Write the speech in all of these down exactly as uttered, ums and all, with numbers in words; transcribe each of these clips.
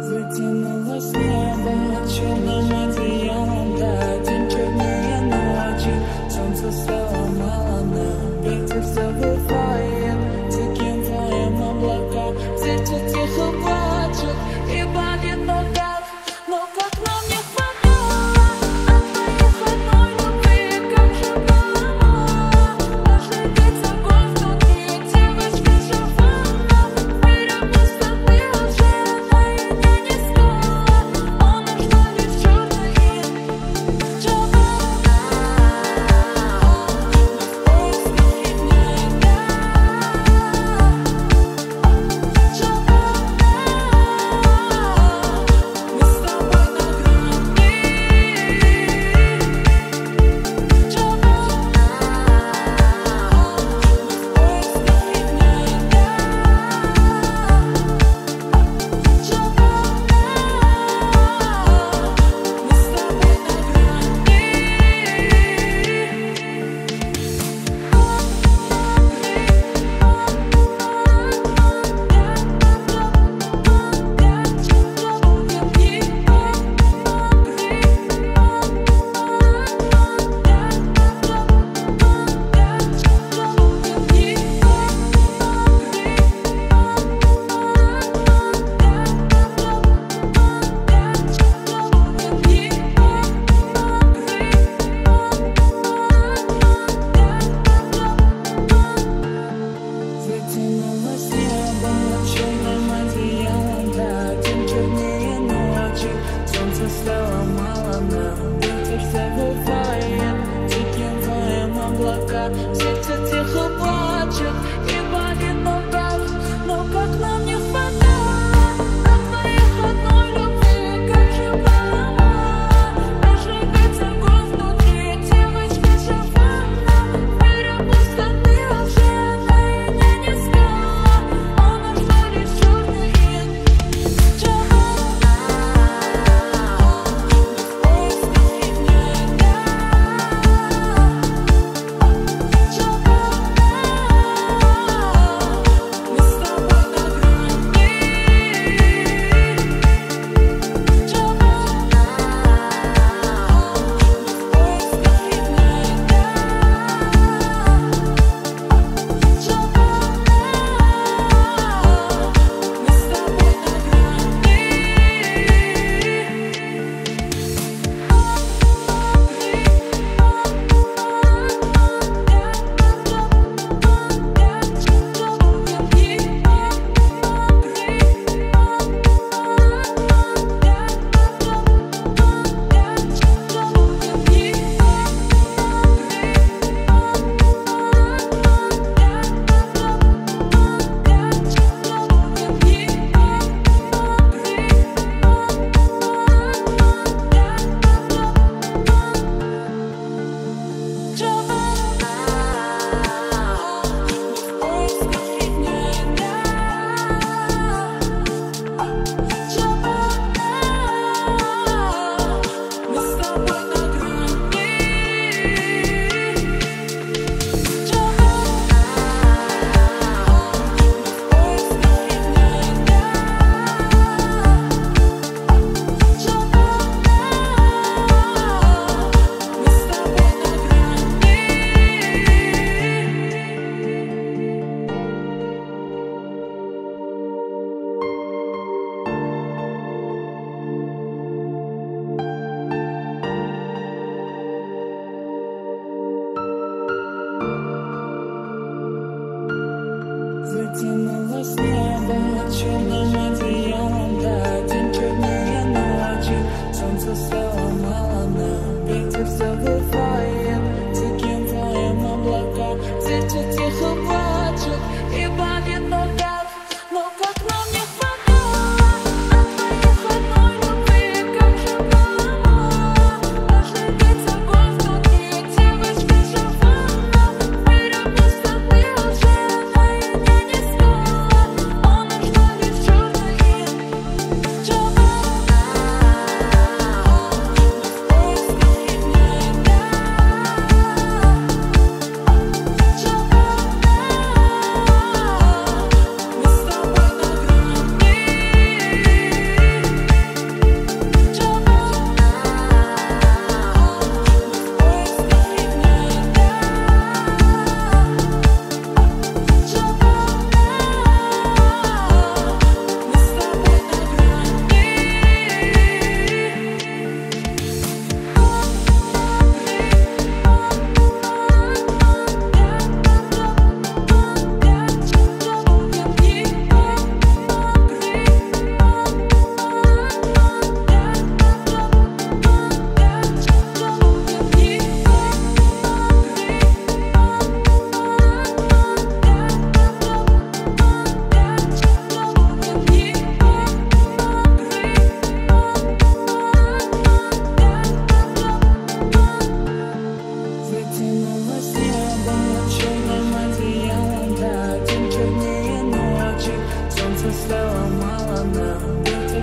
Затянулось небо черным одеялом, да, день чернее ночи, солнце стало мало нам, ветер завывает, тихим воем облака, ветер тихо плачет и болит в ногах, но как нам не хватало от твоих одной любви, как же голова, даже ветер гор внутри, девочка Джованна, в мире пустоты уже наедине не стала, он ушла лишь черный Джованна, в поисках иногда. Затянулось небо черным одеялом, да, день чернее ночи, солнце стало мало нам, ветер завывает, тихим воем облака, ветер тихо плачет и болит в ногах, но как нам не хватало от твоих одной любви, как же голова, даже ветер гор внутри, девочка Джованна, в мире пустоты уже наедине не стала, он ушла лишь черный Джованна, в поисках иногда. Джованна.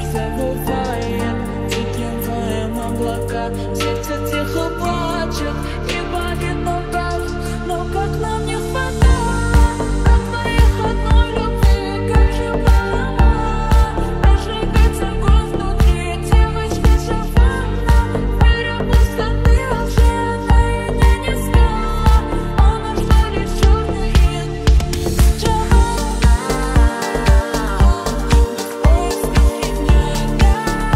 завывает, диким воем облака. Ветер тихо плачет и багит ногах, но как нам не хватает от твоих одной любви, как же больно прожигать огонь внутри. Девочка Джованна, в мире пустоты лжи она меня не знала, она ждала лишь черный ин. Джованна, в поисках химника.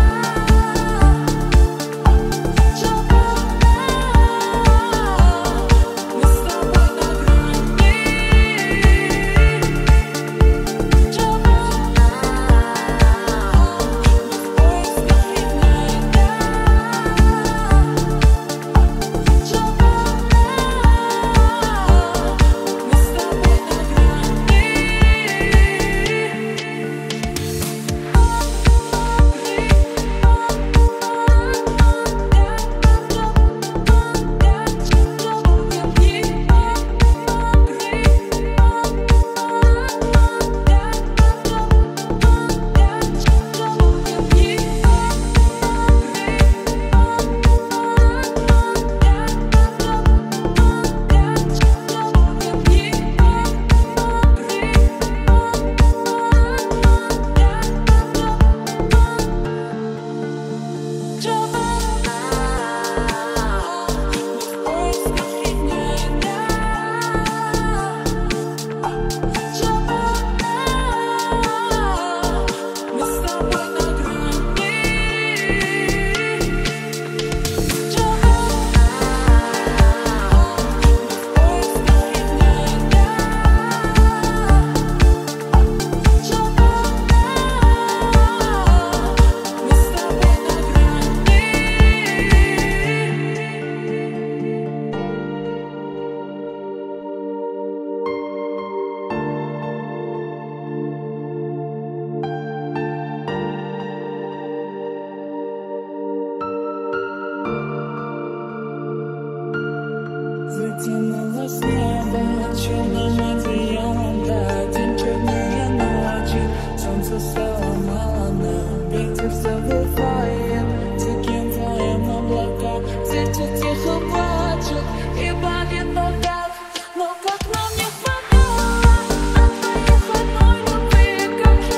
Затянулось небо черным одеялом, да, день чернее ночи, солнце стало мало нам, ветер завывает, диким воем облака. Ветер тихо плачет и багит в ногах, но как нам не хватает от твоих одной любви, как же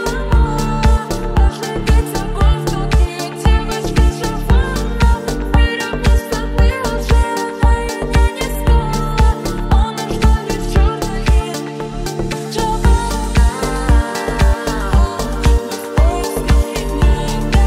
больно прожигать огонь внутри. Девочка Джованна, в мире пустоты лжи она меня не знала, она ждала лишь черный ин. Джованна, в поисках химника.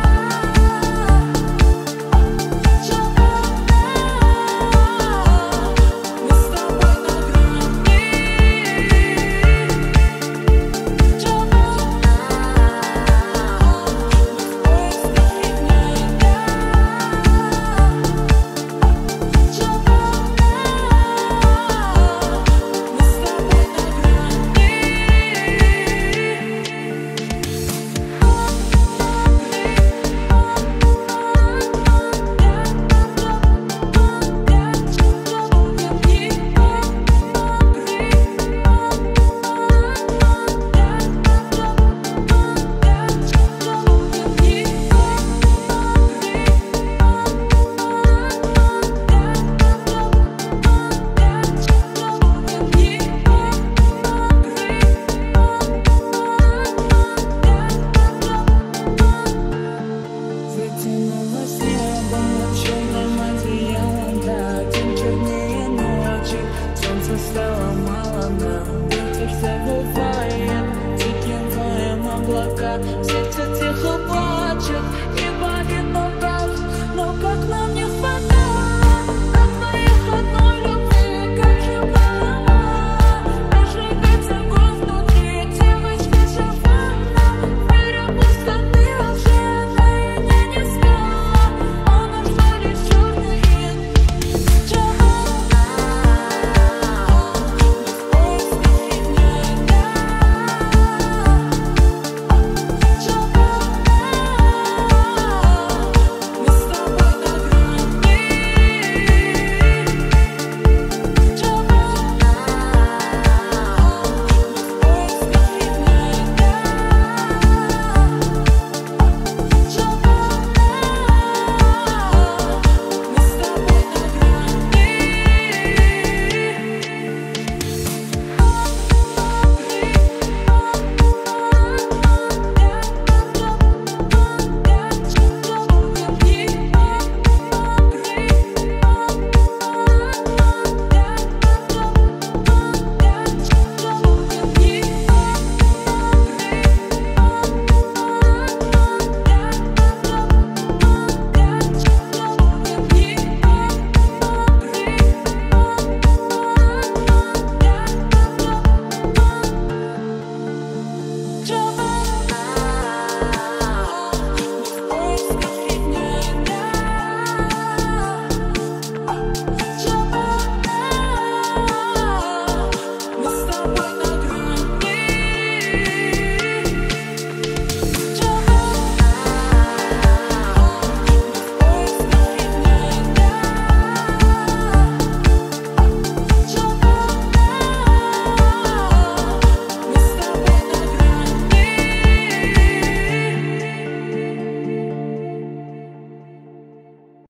Затянулось небо черным одеялом, да, день чернее ночи, солнце стало мало нам, ветер завывает, диким воем облака. Ветер тихо плачет